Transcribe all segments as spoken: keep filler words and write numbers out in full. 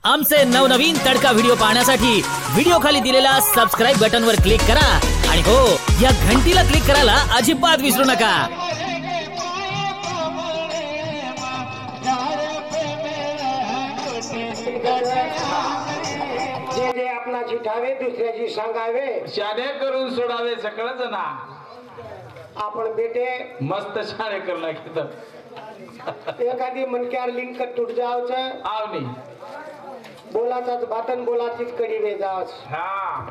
आमचे नवनवीन तडका व्हिडिओ पाहण्यासाठी व्हिडिओ खाली दिलेल्या सबस्क्राइब बटन वर क्लिक करा आणि हो या घंटीला क्लिक करायला अजिबात विसरू नका। जे जे आपणाची ठावे दुसऱ्याची सांगावे शाळे करून सोडावे सगळंच ना। आपण बेटे मस्त शाळे करणं घेत एखादी मनक्यार लिंक तुट जावच आवनी बोलाचाच बातन बोलाचीच कडी वे जावच। हा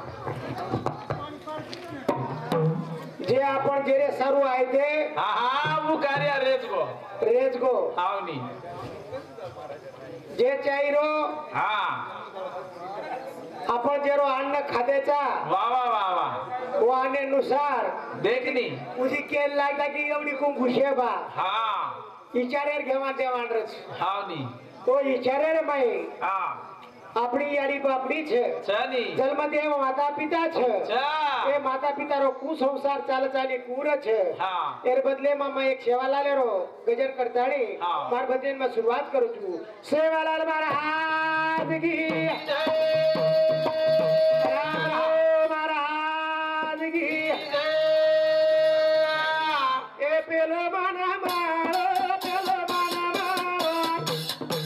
जे आपण जे रे सारू आहे ते हा हा मुकारी रेच गो रेज गो आवनी जे चाईरो हा आपण जेरो अन्न खाद्याचा वा वा वा वा वाहनेनुसार देखनी उजी केल लागला की एवढी कोण घुशे बा हा विचारेर घेवा देवांडच आवनी तो विचारेर माई हा આપણી યારી બાપડી છે ચની જન્મદેવ માતા પિતા છે ચા એ માતા પિતારો કુસંસાર ચાલચાની કુર છે હા એર બદલે માં એક સેવાલાલ રો ગજર કરતાડી હા માર ભજન માં શરૂઆત કરું છું। સેવાલાલ મહારાજ की મહારાજ की એ પેલો માના માળો પેલો માના માળો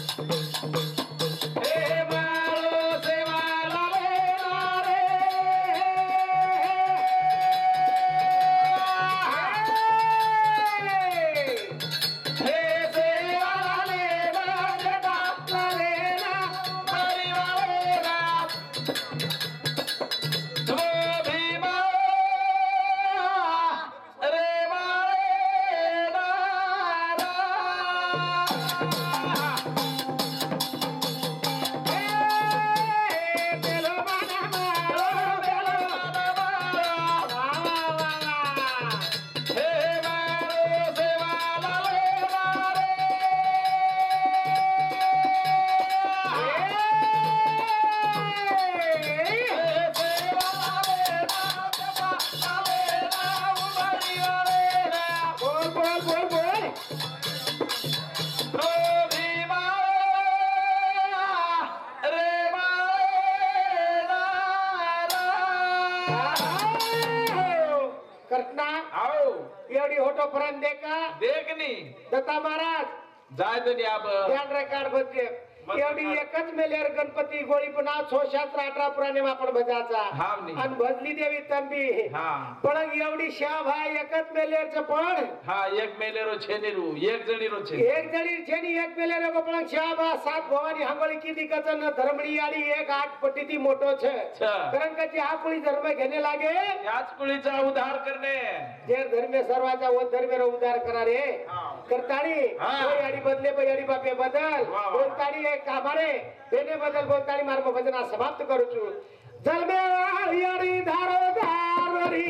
देखनी दत्ता महाराज जाय तो अब ध्यान रेकॉर्ड बघते एवढी एकच मेलेर गणपती गोळी पण छो शास्त्र अठरा पुराणे आपण भजाचा आणि भजली देवी तंबी हा पण एवढी श्या भाई एकच मेलेरच पण हा एक मेलेरो छेनीरू एक जणीरो छे एक जणी छेनी एक मेलेरो को पण श्या बा सात भवानी हांगळी की दिकचन धर्मडी आली एक आठ पट्टीती मोठो छे कारण का जी हा कुळी धर्म घेणे लागे याच कुळीचा उद्धार करणे जे धर्म सर्वाचा व धर्मेरो उद्धार करा रे करताणी कोई आडी बदले कोई आडी बापे बदल बोलताणी कामारे बेने बदल बोलतानी मार भजना समाप्त करू छु। जलमे यारी धारो धारोरी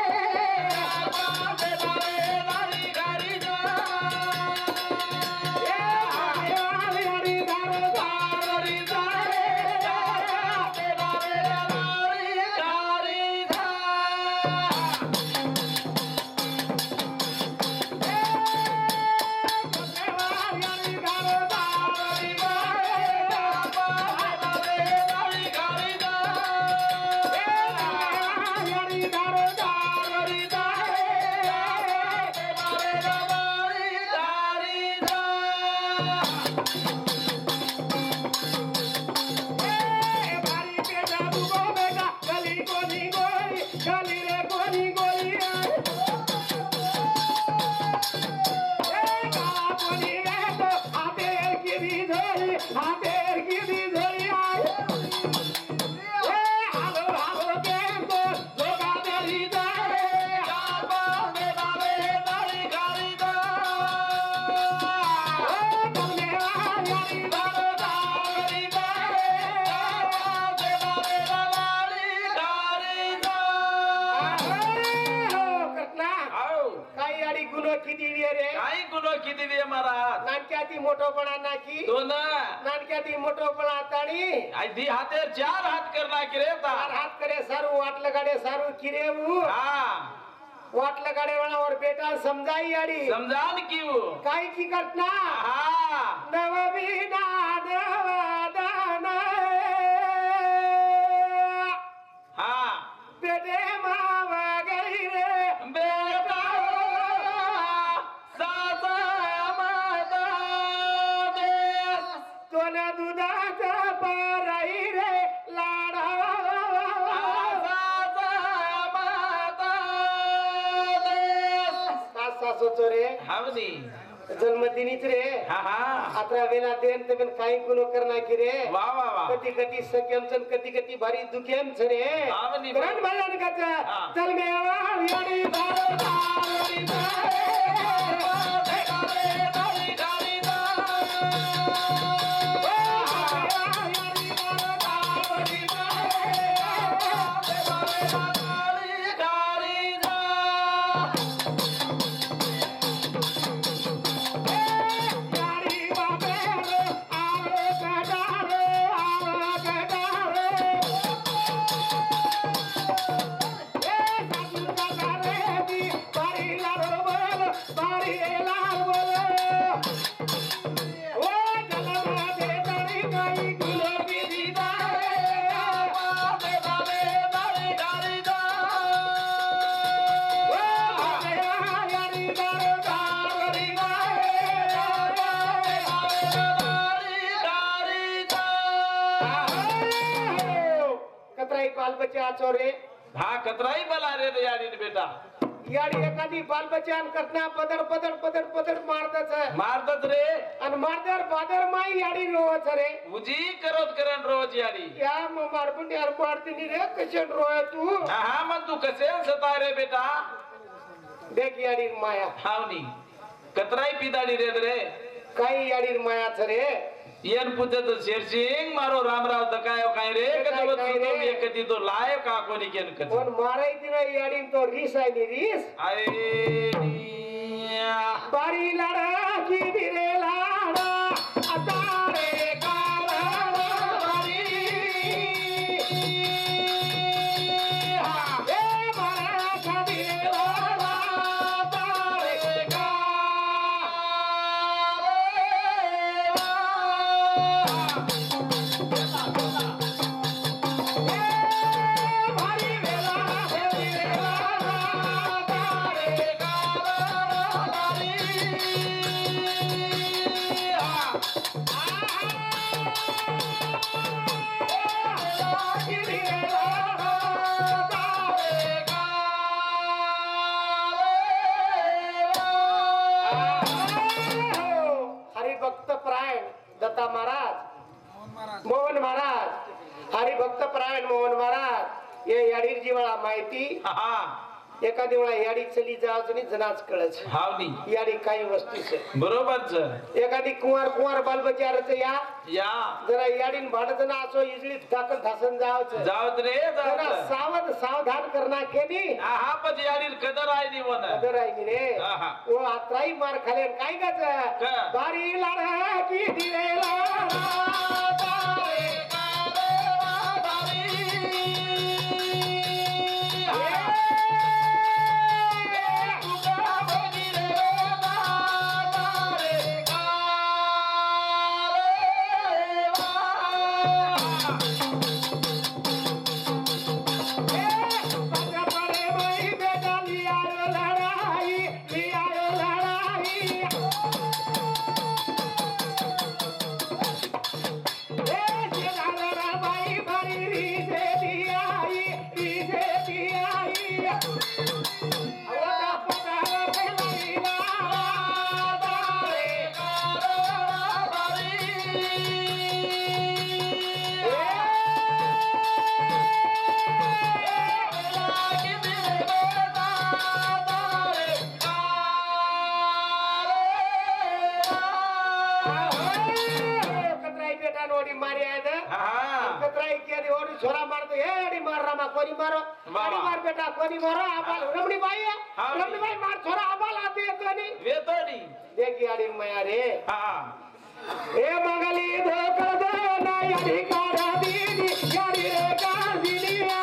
मोठोपणा नाकी तो ना नानक्याती मोठोपणा ताणी आधी हाते चार हात करना किरे चार हात करे सारू वाटलं गाडे सारू किरेऊ हा वाटलं गाडे वणावर बेटा समजाई आडी समजान क्यों काय की घटना हा नवबीना नवदा दोन दुधाचा पराई रे लाडा सासूचो रे हावनी जन्मदिनीच रे हा हा अठरा वेळा देन ते पण काही गुण करणार की रे वा वा वा कधी कधी सख्यम चन कधी कधी भारी दुखेम छ रे हावनी करण भजन कच हा. चल मे याडी बारो तारी कतराई बाल बच्चा चोरे हा कतराई बला रे रे याडी बेटा याडी एखादी बाल बच्चान कतना पदर पदर पदर पदर मारतच मारतात रे आणि मारदर बादर माई याडी रोवच रे उजी करत करन रोज याडी या मग मारपुंडी यार मारती रे कशन रोय तू हा हा मग तू कसे सता रे बेटा देख याडी माया हावनी कतराई पिदाडी रे रे काही याडी मायाच रे येन पुजत शेरसिंग मारो रामराव दकायो काय रे कदवत काय रे? सुतो एकदी तो लाय का कोणी केन कच पण माराई दिना याडी तो रीस आहे नी रीस अरे बारी लाडा की बिरे लाडा आता रे काला बारी हा ए मारा का बिरे लाडा आता रे भारी वेला हे बिरे लाडा हरिभक्त प्रायण दत्ता महाराज मोहन महाराज हरिभक्त प्रायण मोहन महाराज ये याडीर जीवाळा माहिती हा एका दिवळा याडी चली जावच आणि जनाच कळच हावनी याडी काही वस्तूच बरोबर एखादी कुंवार कुंवार बाल बचारच या या जरा याडीन भाडत ना असो इजलीत टाकत धासन जावच जावत रे जरा जावत सावध सावधान करना केली हा हा पण याडील कदर आहे नी वन अदर आहे रे हा, हा. ओ आत्राई मार खाले काय गच का? बारी लाडा की दिले लाडा बारे कारे बारी छोरा मारतो हे अडी मार रामा कोणी मारो अडी मार बेटा कोणी मारो आबाल रमणी बाई रमणी बाई मार छोरा आबाल आते येतो नी वेतोडी देखी अडी मया रे हा ए मंगली धोका दे ना याडी काढा दीदी याडी रे का दिलिया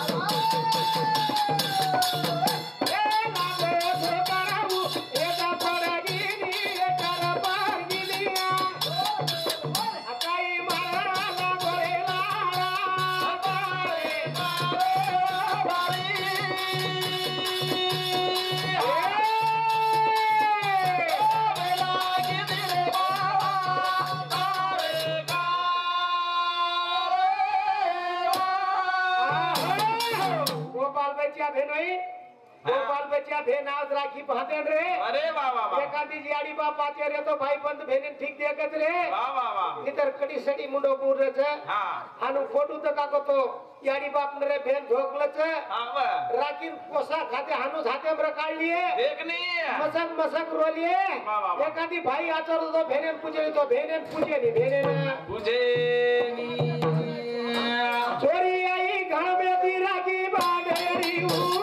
ए लागो धोका राहू एका पडगिनी एका पार दिलिया अकाई मारा लागो रे लारा बारे बारे बारी ए लागी दिले बाबा बारे गोपाल बच्चा भेनोई गोपाल बच्चा भेन आज राखी पाहते रे अरे वा वा वा एखादी जी आडी बाप पाते रे तो भाई बंद भेने ठीक देखत रे वा वा वा इतर कडी सडी मुंडो पूरच हा आनु फोटो तर काको तो याडी बाप ने रे भेन झोकलच हा वा राखी पोसा खाते हानु झाते बर काढलीये देखनी मसक मसक रोलिये वा, वा, वा. एखादी भाई आचर तो भेने पूजे तो भेने पूजे नी भेने तुझे नी चोरी आई घर में दी राखी बांधेरी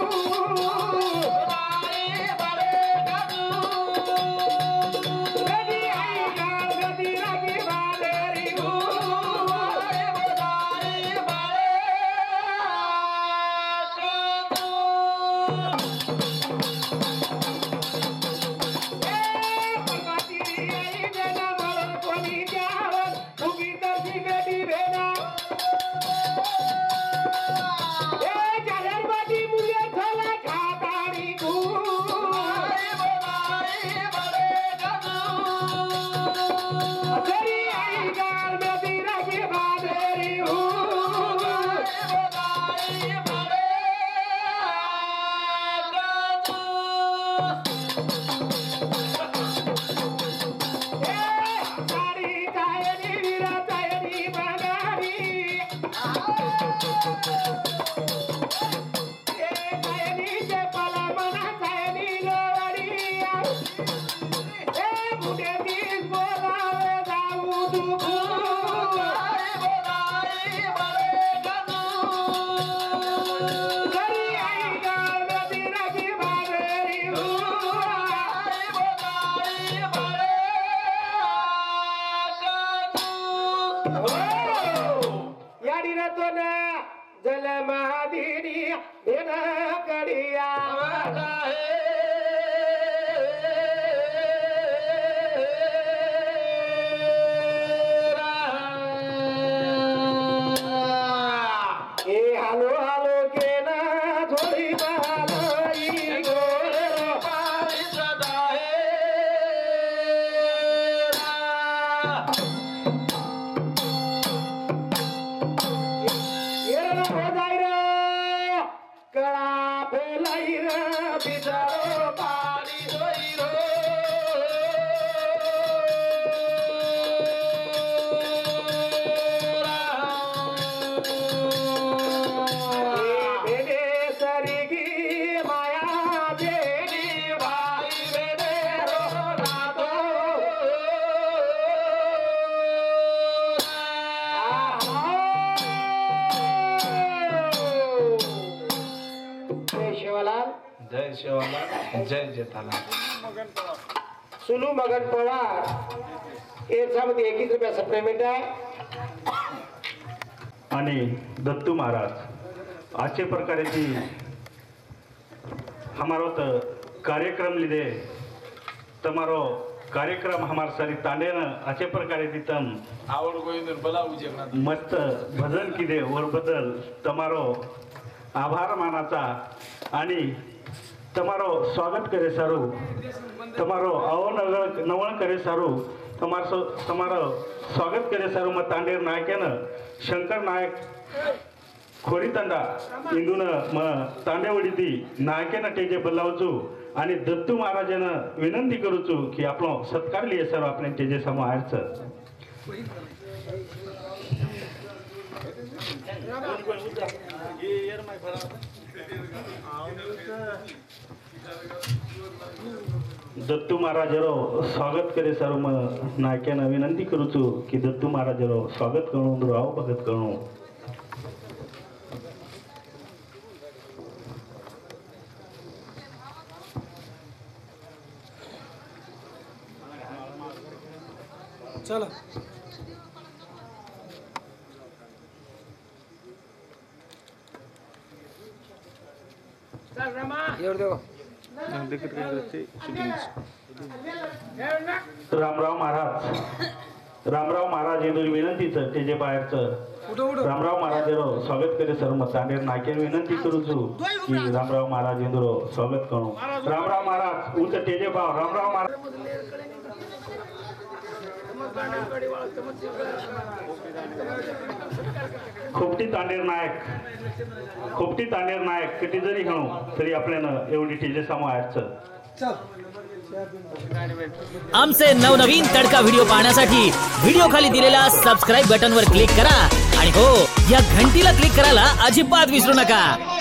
जय शिवाला जय जेठाला सुनू मगन पवार याच्यामध्ये एकवीस रुपयाचं पेमेंट आहे आणि दत्तू महाराज अच्छे प्रकारे थी हमारो तो कार्यक्रम लीधे तमारो कार्यक्रम हमार सारी तांडे न अच्छे प्रकारे थी तम आवड गोविंद बला उजेगना मस्त भजन किदे वर बदल तमारो आभार मानाचा आणि तमारो स्वागत करे सारू तमारो अवनवळ नवळ करे सारू तमारो तमारो स्वागत करे सारू मग तांडेर नायकानं शंकर नायक खोरी तांडा इंदून मग तांडेवडीती नायकेनं टेजे बदलावचू आणि दत्तू महाराजानं विनंती करूचू की आपलो सत्कार लिये सर आपण टेजे समोर आहेच दत्तू महाराजरो स्वागत करे सर मग नायकानं विनंती करूचू की दत्तू महाराजरो स्वागत करू राव भगत करू चला रामराव महाराज रामराव महाराज यांनी विनंतीचं ते जे बाहेरचं रामराव महाराज यांनो स्वागत करे सर मग तांडेर नाके विनंती करूचू की रामराव महाराज यांनो स्वागत करू रामराव महाराज उलट तेजे भाव रामराव महाराज खोपटी तांडेर नायक खोपटी तांडेर नायक किती जरी म्हणू तरी आपल्यानं एवढी टीजे समायचं. आमचे नवनवीन तडका व्हिडिओ पाहण्यासाठी व्हिडिओ खाली दिलेल्या सबस्क्राईब बटन वर क्लिक करा आणि हो या घंटीला क्लिक करायला अजिबात विसरू नका.